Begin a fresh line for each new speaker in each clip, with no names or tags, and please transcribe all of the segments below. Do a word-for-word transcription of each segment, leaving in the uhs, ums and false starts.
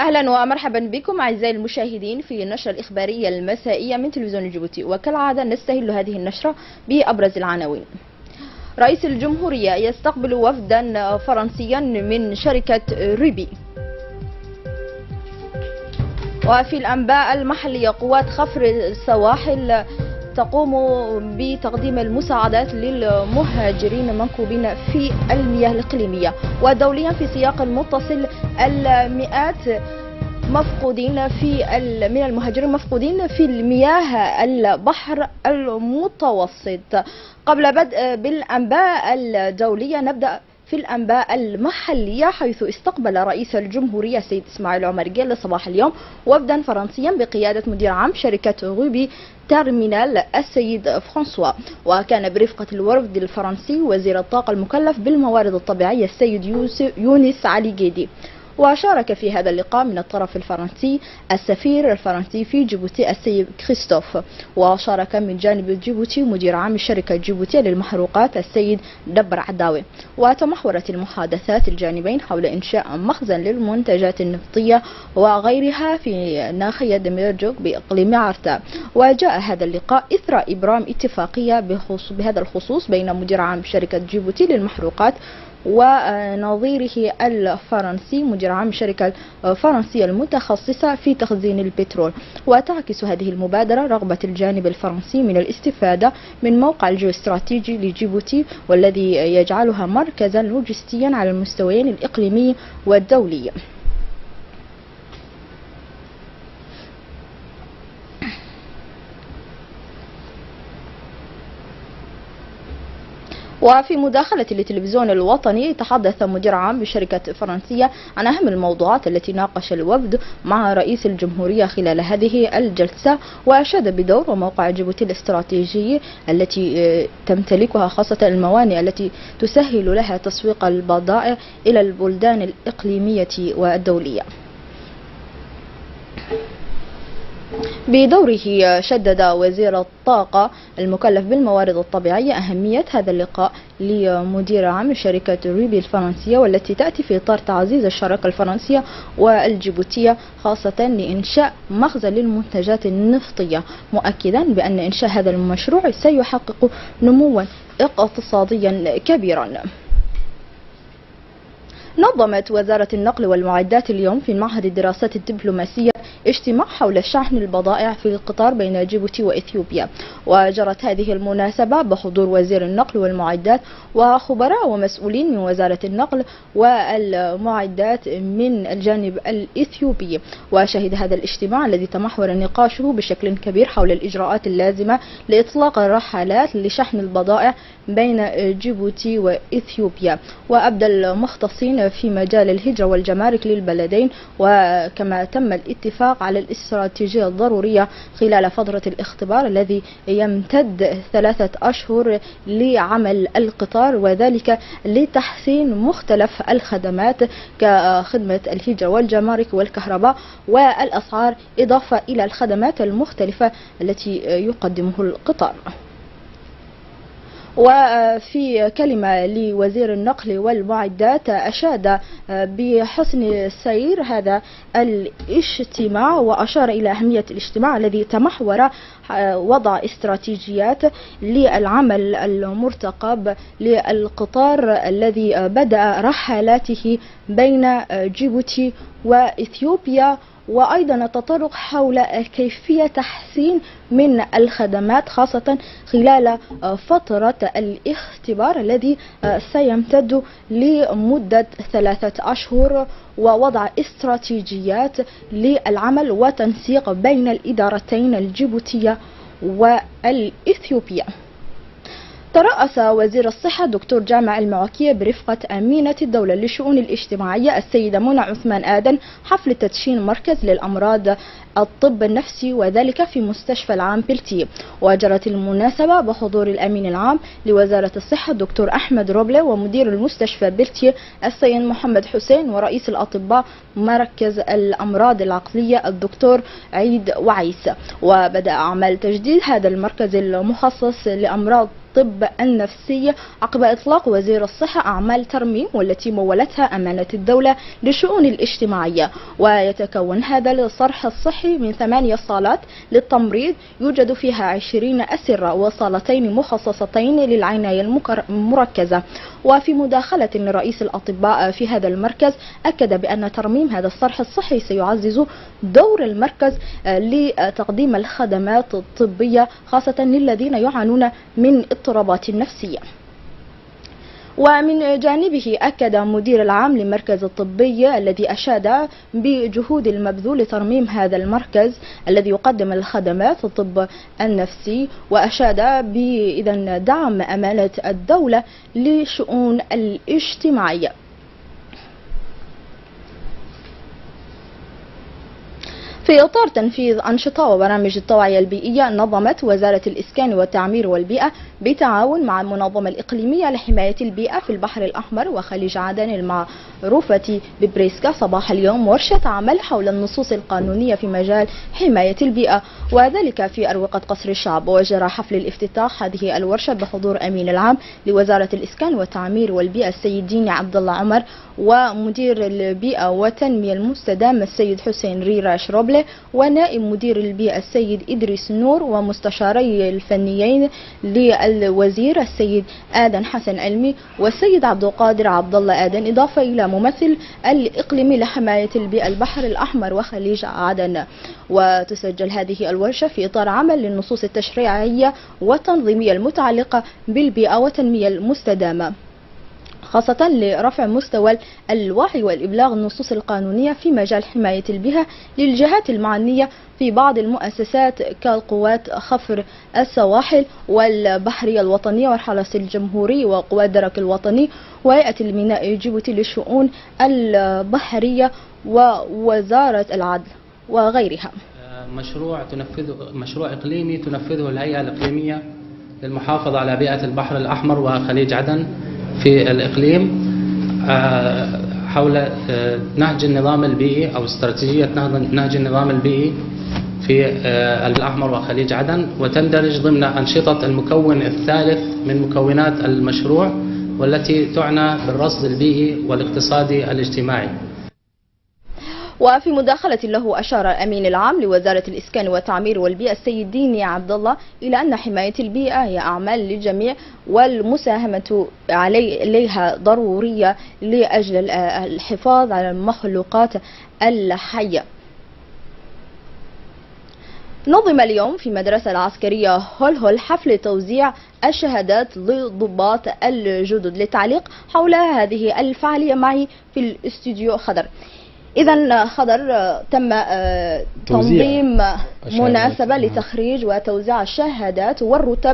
أهلا ومرحبا بكم أعزائي المشاهدين في النشرة الإخبارية المسائية من تلفزيون جيبوتي، وكالعادة نستهل هذه النشرة بأبرز العناوين. رئيس الجمهورية يستقبل وفدا فرنسيا من شركة روبي. وفي الأنباء المحلية قوات خفر السواحل تقوم بتقديم المساعدات للمهاجرين المنكوبين في المياه الإقليمية. ودوليا في سياق متصل المئات مفقودين في من المهاجرين مفقودين في المياه البحر المتوسط. قبل بدء بالأنباء الدولية نبدأ في الأنباء المحلية، حيث استقبل رئيس الجمهورية السيد إسماعيل عمر جيل صباح اليوم وفدا فرنسيا بقيادة مدير عام شركة روبي تيرمينال السيد فرانسوا. وكان برفقة الوفد الفرنسي وزير الطاقة المكلف بالموارد الطبيعية السيد يونس علي جيدي. وشارك في هذا اللقاء من الطرف الفرنسي السفير الفرنسي في جيبوتي السيد كريستوف. وشارك من جانب جيبوتي مدير عام الشركة الجيبوتية للمحروقات السيد دبر عداوي. وتمحورت المحادثات الجانبين حول إنشاء مخزن للمنتجات النفطية وغيرها في ناحية دميرجوك بإقليم عرتا. وجاء هذا اللقاء إثر إبرام اتفاقية بهذا الخصوص بين مدير عام شركة جيبوتي للمحروقات ونظيره الفرنسي مدير عام الشركة الفرنسية المتخصصة في تخزين البترول. وتعكس هذه المبادرة رغبة الجانب الفرنسي من الاستفادة من موقع الجيوستراتيجي لجيبوتي، والذي يجعلها مركزا لوجستيا على المستويين الإقليمي والدولي. وفي مداخلة للتلفزيون الوطني تحدث مدير عام بشركة فرنسية عن أهم الموضوعات التي ناقش الوفد مع رئيس الجمهورية خلال هذه الجلسة، وأشاد بدور وموقع جيبوتي الاستراتيجي التي تمتلكها، خاصة الموانئ التي تسهل لها تسويق البضائع إلى البلدان الإقليمية والدولية. بدوره شدد وزير الطاقة المكلف بالموارد الطبيعية أهمية هذا اللقاء لمدير عام شركة روبي الفرنسية، والتي تأتي في إطار تعزيز الشراكة الفرنسية والجيبوتية، خاصة لإنشاء مخزن للمنتجات النفطية، مؤكدا بأن إنشاء هذا المشروع سيحقق نموا اقتصاديا كبيرا. نظمت وزارة النقل والمعدات اليوم في معهد الدراسات الدبلوماسية اجتماع حول شحن البضائع في القطار بين جيبوتي وإثيوبيا. وجرت هذه المناسبة بحضور وزير النقل والمعدات وخبراء ومسؤولين من وزارة النقل والمعدات من الجانب الإثيوبي. وشهد هذا الاجتماع الذي تمحور نقاشه بشكل كبير حول الإجراءات اللازمة لإطلاق الرحلات لشحن البضائع بين جيبوتي وإثيوبيا. وأبدى المختصين في مجال الهجرة والجمارك للبلدين، وكما تم الاتفاق على الاستراتيجية الضرورية خلال فترة الاختبار الذي يمتد ثلاثة أشهر لعمل القطار، وذلك لتحسين مختلف الخدمات كخدمة الهجرة والجمارك والكهرباء والأسعار، إضافة إلى الخدمات المختلفة التي يقدمه القطار. وفي كلمة لوزير النقل والمعدات أشاد بحسن سير هذا الاجتماع، وأشار إلى أهمية الاجتماع الذي تمحور وضع استراتيجيات للعمل المرتقب للقطار الذي بدأ رحلاته بين جيبوتي وإثيوبيا، وأيضا التطرق حول كيفية تحسين من الخدمات، خاصة خلال فترة الاختبار الذي سيمتد لمدة ثلاثة أشهر، ووضع استراتيجيات للعمل وتنسيق بين الإدارتين الجيبوتية والإثيوبية. ترأس وزير الصحة دكتور جامع المعوكية برفقة أمينة الدولة للشؤون الاجتماعية السيدة منى عثمان آدن حفل تدشين مركز للأمراض الطب النفسي، وذلك في مستشفى العام بلتي. وجرت المناسبة بحضور الأمين العام لوزارة الصحة الدكتور أحمد روبلي ومدير المستشفى بلتي السيد محمد حسين ورئيس الأطباء مركز الأمراض العقلية الدكتور عيد وعيس. وبدأ أعمال تجديد هذا المركز المخصص لأمراض الطب النفسي عقب إطلاق وزير الصحة أعمال ترميم والتي مولتها أمانة الدولة للشؤون الاجتماعية. ويتكون هذا الصرح الصحي من ثمانية صالات للتمريض يوجد فيها عشرين أسرة وصالتين مخصصتين للعناية المركزة. وفي مداخلة لرئيس الأطباء في هذا المركز أكد بأن ترميم هذا الصرح الصحي سيعزز دور المركز لتقديم الخدمات الطبية خاصة للذين يعانون من اضطرابات نفسية. ومن جانبه أكد مدير العام للمركز الطبي الذي أشاد بجهود المبذول لترميم هذا المركز الذي يقدم الخدمات الطب النفسي، وأشاد بإذن دعم أمانة الدولة للشؤون الاجتماعية. في إطار تنفيذ أنشطة وبرامج التوعية البيئية، نظمت وزارة الإسكان والتعمير والبيئة بالتعاون مع المنظمة الإقليمية لحماية البيئة في البحر الأحمر وخليج عدن المعروفة ببريسكا صباح اليوم ورشة عمل حول النصوص القانونية في مجال حماية البيئة، وذلك في أروقة قصر الشعب. وجرى حفل الافتتاح هذه الورشة بحضور أمين العام لوزارة الإسكان والتعمير والبيئة السيد ديني عبد الله عمر، ومدير البيئة والتنمية المستدامة السيد حسين ريراش روبلي، ونائب مدير البيئة السيد إدريس نور، ومستشاري الفنيين للوزير السيد آدم حسن علمي والسيد عبد القادر عبد الله آدم، إضافة إلى ممثل الإقليمي لحماية البيئة البحر الأحمر وخليج عدن. وتسجل هذه الورشة في إطار عمل للنصوص التشريعية والتنظيمية المتعلقة بالبيئة والتنمية المستدامة، خاصة لرفع مستوى الوعي والإبلاغ النصوص القانونية في مجال حماية البيئة للجهات المعنية في بعض المؤسسات كالقوات خفر السواحل والبحرية الوطنية والحرس الجمهوري وقوات الدرك الوطني وهيئة الميناء جيبوتي للشؤون البحرية ووزارة العدل وغيرها.
مشروع تنفذه مشروع إقليمي تنفذه الهيئة الإقليمية للمحافظة على بيئة البحر الأحمر وخليج عدن في الإقليم حول نهج النظام البيئي أو استراتيجية نهج النظام البيئي في الأحمر وخليج عدن، وتندرج ضمن أنشطة المكون الثالث من مكونات المشروع والتي تعنى بالرصد البيئي والاقتصادي الاجتماعي.
وفي مداخلة له أشار الأمين العام لوزارة الإسكان والتعمير والبيئة السيد ديني عبد الله إلى أن حماية البيئة هي أعمال للجميع والمساهمة عليها ضرورية لأجل الحفاظ على المخلوقات الحية. نظم اليوم في مدرسة العسكرية هول هول حفل توزيع الشهادات لضباط الجدد. للتعليق حول هذه الفعالية معي في الاستوديو خضر. إذا خضر، تم تنظيم مناسبة لتخريج وتوزيع الشهادات والرتب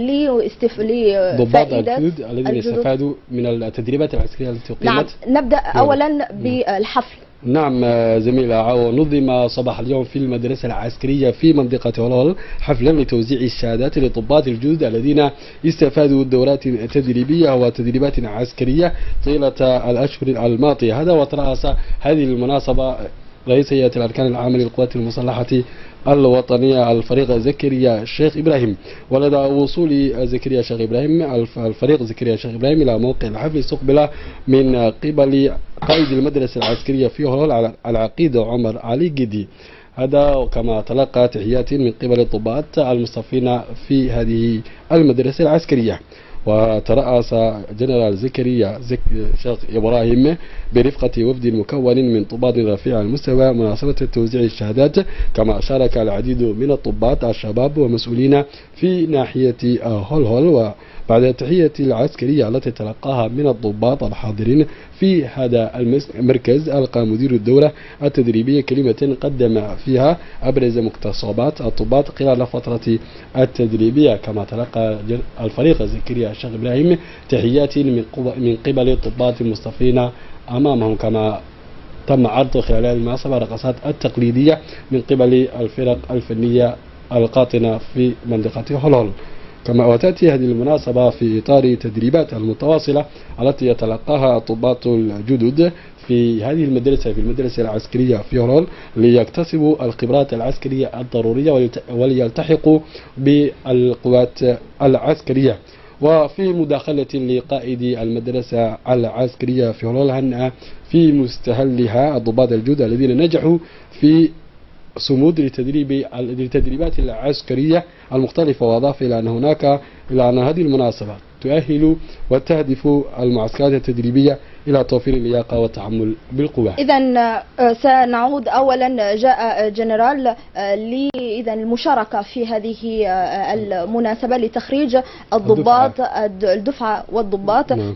لضباط الجدد الذين استفادوا من التدريبات العسكرية التي أقيمت.
نعم، نبدأ أولا بالحفل.
نعم زميل عاو، نظم صباح اليوم في المدرسة العسكرية في منطقة هول هول حفلا لتوزيع الشهادات لضباط الجدد الذين استفادوا دورات تدريبية وتدريبات عسكرية طيلة الأشهر الماضية. هذا وترأس هذه المناسبة رئيس هيئة الأركان العامة للقوات المسلحة الوطنية الفريق زكريا الشيخ إبراهيم. ولدى وصول زكريا الشيخ إبراهيم الفريق زكريا الشيخ إبراهيم إلى موقع الحفل استقبل من قبل قائد المدرسة العسكرية في هول هول العقيد عمر علي جدي. هذا كما تلقى تحيات من قبل الضباط المصطفين في هذه المدرسة العسكرية. وترأس جنرال زكريا زك شيخ إبراهيم برفقة وفد مكون من ضباط رفيع المستوى مناسبة توزيع الشهادات، كما شارك العديد من الضباط الشباب ومسؤولين في ناحية هول هول. وبعد التحية العسكرية التي تلقاها من الضباط الحاضرين في هذا المركز، ألقى مدير الدورة التدريبية كلمة قدم فيها أبرز مكتسبات الضباط خلال فترة التدريبية. كما تلقى الفريق زكريا الشيخ إبراهيم تحيات من قبل الضباط المصطفين أمامهم. كما تم عرض خلال المناسبة الرقصات التقليدية من قبل الفرق الفنية القاطنة في منطقة هول هول. كما وتأتي هذه المناسبة في إطار تدريبات المتواصلة التي يتلقاها الضباط الجدد في هذه المدرسة في المدرسة العسكرية في هول هول ليكتسبوا الخبرات العسكرية الضرورية وليلتحقوا بالقوات العسكرية. وفي مداخلة لقائد المدرسة العسكرية في هولول هنأ في مستهلها الضباط الجدد الذين نجحوا في صمود لتدريب التدريبات العسكرية المختلفة، وأضاف إلى أن هناك إلى أن هذه المناسبة تؤهل وتهدف المعسكرات التدريبية إلى توفير اللياقة والتحمل بالقوة.
إذا سنعود أولا. جاء جنرال إذا المشاركة في هذه المناسبة لتخريج الضباط الدفعة والضباط نعم.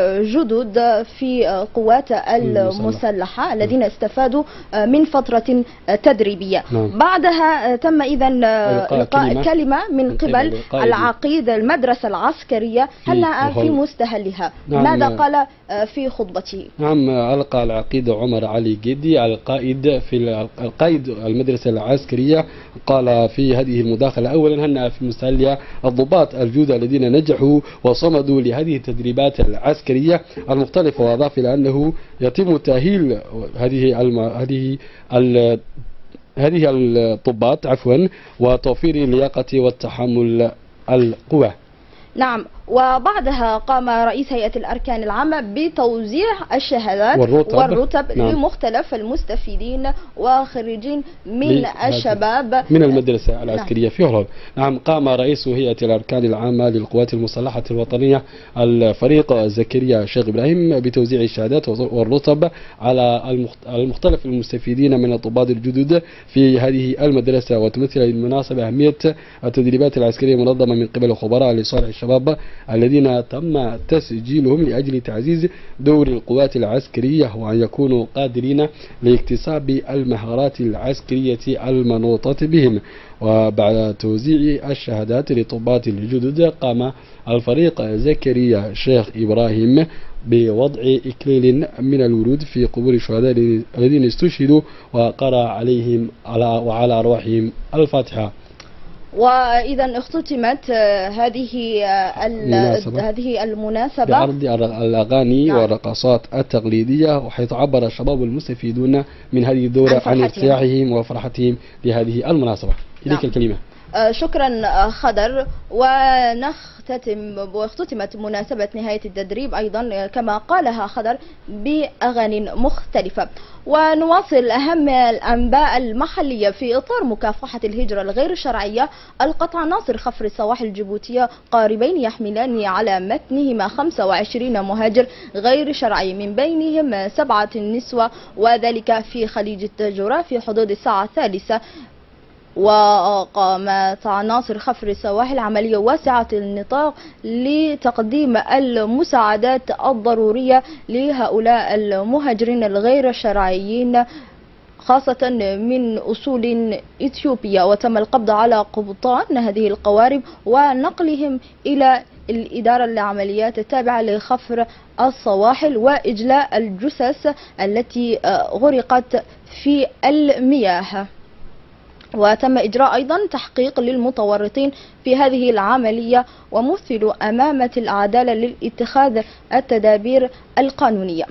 الجدد في قوات المسلحة الذين استفادوا من فترة تدريبية نعم. بعدها تم إذا إلقاء كلمة من قبل العقيد المدرسة العسكرية هلا في مستهلها نعم. ماذا قال في خطبته؟
نعم، ألقى العقيد عمر علي جدي القائد في القائد المدرسة العسكرية قال في هذه المداخلة أولا هنأ في مستهلها الضباط الجدد الذين نجحوا وصمدوا لهذه التدريبات العسكرية المختلفة، وأضاف إلى أنه يتم تأهيل هذه الم... هذه ال... هذه الضباط عفوا وتوفير اللياقة والتحمل القوة.
نعم، وبعدها قام رئيس هيئة الأركان العامة بتوزيع الشهادات والرتب, والرتب نعم. لمختلف المستفيدين وخريجين من الشباب
من المدرسة العسكرية نعم. في هولول. نعم، قام رئيس هيئة الأركان العامة للقوات المسلحة الوطنية الفريق زكريا شيخ إبراهيم بتوزيع الشهادات والرتب على المختلف المستفيدين من الضباط الجدد في هذه المدرسة، وتمثل المناسبة أهمية التدريبات العسكرية المنظمة من قبل خبراء لصالح الشباب الذين تم تسجيلهم لأجل تعزيز دور القوات العسكرية وأن يكونوا قادرين لاكتساب المهارات العسكرية المنوطة بهم. وبعد توزيع الشهادات للضباط الجدد قام الفريق زكريا شيخ إبراهيم بوضع إكليل من الورود في قبور الشهداء الذين استشهدوا وقرأ عليهم وعلى أرواحهم الفاتحة.
وإذا اختتمت هذه هذه المناسبة
بعرض الأغاني نعم. والرقصات التقليدية، وحيث عبر الشباب المستفيدون من هذه الدورة عن ارتياحهم وفرحتهم لهذه المناسبة. إليك نعم. الكلمة.
شكرا خضر. ونختتم واختتمت مناسبة نهاية التدريب أيضا كما قالها خضر بأغاني مختلفة. ونواصل أهم الأنباء المحلية في إطار مكافحة الهجرة الغير شرعية. ألقت عناصر خفر السواحل الجيبوتية قاربين يحملان على متنهما خمسة وعشرين مهاجر غير شرعي من بينهم سبعة نسوة، وذلك في خليج التجورة في حدود الساعة الثالثة. وقامت عناصر خفر السواحل عملية واسعة النطاق لتقديم المساعدات الضرورية لهؤلاء المهاجرين الغير شرعيين خاصة من أصول إثيوبيا، وتم القبض على قبطان هذه القوارب ونقلهم إلى الإدارة للعمليات التابعة لخفر السواحل وإجلاء الجثث التي غرقت في المياه. وتم إجراء أيضا تحقيق للمتورطين في هذه العملية ومثلوا أمامة العدالة لاتخاذ التدابير القانونية.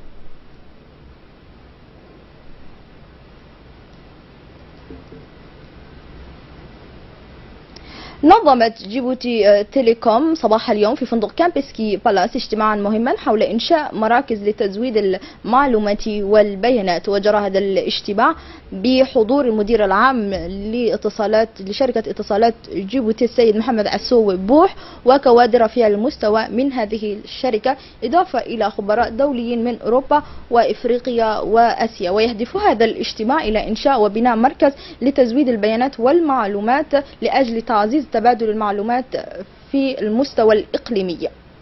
نظمت جيبوتي تيليكوم صباح اليوم في فندق كامبسكي بالاس اجتماعا مهما حول إنشاء مراكز لتزويد المعلومات والبيانات. وجرى هذا الاجتماع بحضور المدير العام لاتصالات لشركة اتصالات جيبوتي السيد محمد عسو بوح وكوادر رفيع المستوى من هذه الشركة، إضافة إلى خبراء دوليين من أوروبا وإفريقيا وآسيا. ويهدف هذا الاجتماع إلى إنشاء وبناء مركز لتزويد البيانات والمعلومات لأجل تعزيز تبادل المعلومات في المستوى الإقليمي.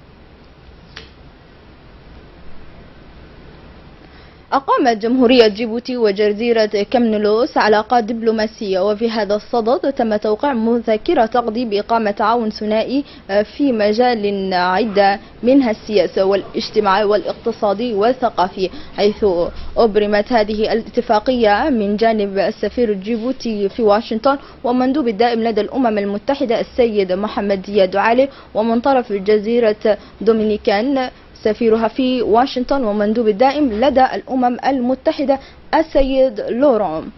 أقامت جمهورية جيبوتي وجزيرة كمنلوس علاقات دبلوماسية، وفي هذا الصدد تم توقيع مذكرة تقضي بإقامة تعاون ثنائي في مجال عدة منها السياسة والاجتماعي والاقتصادي والثقافي، حيث أبرمت هذه الاتفاقية من جانب السفير الجيبوتي في واشنطن ومندوب الدائم لدى الأمم المتحدة السيد محمد دياد علي، ومن طرف جزيرة دومينيكان سفيرها في واشنطن ومندوب الدائم لدى الأمم المتحدة السيد لورون.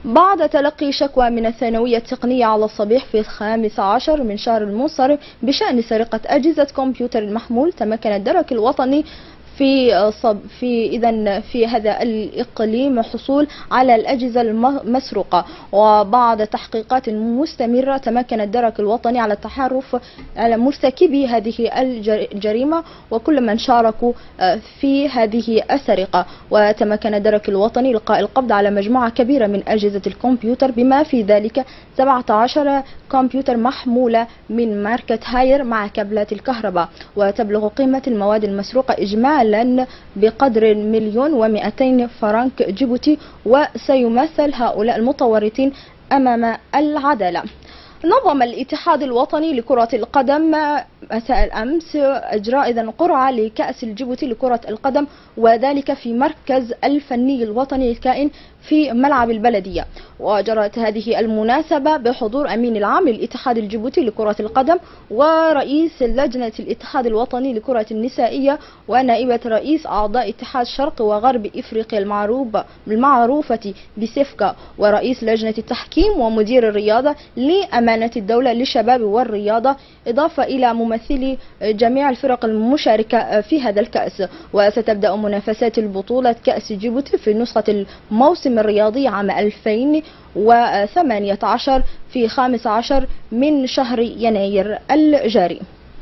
بعد تلقي شكوى من الثانوية التقنية على الصبيح في الخامس عشر من شهر المنصرم بشأن سرقة أجهزة كمبيوتر المحمول، تمكن الدرك الوطني في صب في إذن في هذا الإقليم حصول على الأجهزة المسروقة. وبعد تحقيقات مستمرة تمكن الدرك الوطني على التعرف على مرتكبي هذه الجريمة وكل من شاركوا في هذه السرقة. وتمكن الدرك الوطني إلقاء القبض على مجموعة كبيرة من أجهزة الكمبيوتر بما في ذلك سبعة عشر كمبيوتر محمولة من ماركة هاير مع كابلات الكهرباء. وتبلغ قيمة المواد المسروقة إجمالا بقدر مليون ومئتين فرنك جيبوتي، وسيمثل هؤلاء المتورطين أمام العدالة. نظم الاتحاد الوطني لكرة القدم مساء الأمس إجراء إذن قرعة لكأس الجيبوتي لكرة القدم، وذلك في مركز الفني الوطني الكائن في ملعب البلدية. وجرت هذه المناسبة بحضور أمين العام للاتحاد الجيبوتي لكرة القدم ورئيس لجنة الاتحاد الوطني لكرة النسائية ونائبة رئيس أعضاء اتحاد شرق وغرب إفريقيا المعروفة بسيفكا، ورئيس لجنة التحكيم ومدير الرياضة لأمانة الدولة للشباب والرياضة، إضافة إلى ممثلي جميع الفرق المشاركة في هذا الكأس. وستبدأ منافسات البطولة كأس جيبوتي في نسخة الموسم الرياضي عام ألفين وثمانية عشر في خامس عشر من شهر يناير الجاري.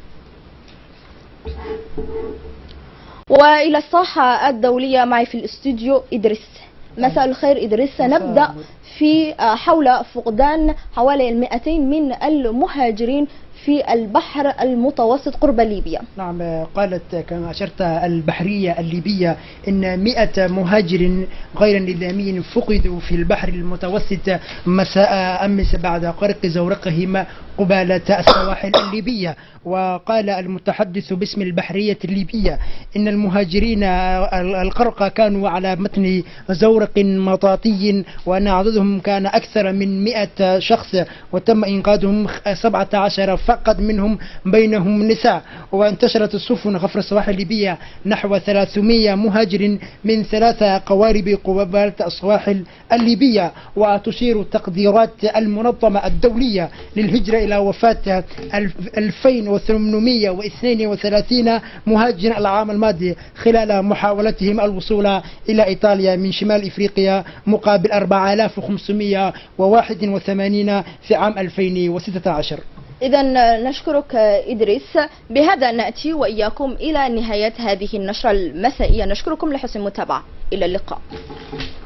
وإلى الساحة الدولية معي في الاستوديو إدريس. مساء الخير إدريس. نبدأ في حول فقدان حوالي مئتين من المهاجرين في البحر المتوسط قرب ليبيا.
نعم، قالت كما أشرت البحرية الليبية إن مئة مهاجر غير نظامي فقدوا في البحر المتوسط مساء أمس بعد غرق زورقهم قبالة السواحل الليبية. وقال المتحدث باسم البحرية الليبية إن المهاجرين الغرق كانوا على متن زورق مطاطي وأن عددهم كان أكثر من مئة شخص، وتم إنقاذهم سبعة عشر فقط منهم بينهم نساء. وانتشرت السفن غفر السواحل الليبية نحو ثلاثمئة مهاجر من ثلاث قوارب قبالة السواحل الليبية. وتشير التقديرات المنظمة الدولية للهجرة إلى وفاة ألفين وثمانمئة واثنين وثلاثين مهاجر العام الماضي خلال محاولتهم الوصول إلى إيطاليا من شمال إفريقيا، مقابل أربعة آلاف وخمسمئة وواحد وثمانين في عام ألفين وستة عشر.
إذن نشكرك إدريس. بهذا نأتي وإياكم إلى نهاية هذه النشرة المسائية. نشكركم لحسن المتابعة. إلى اللقاء.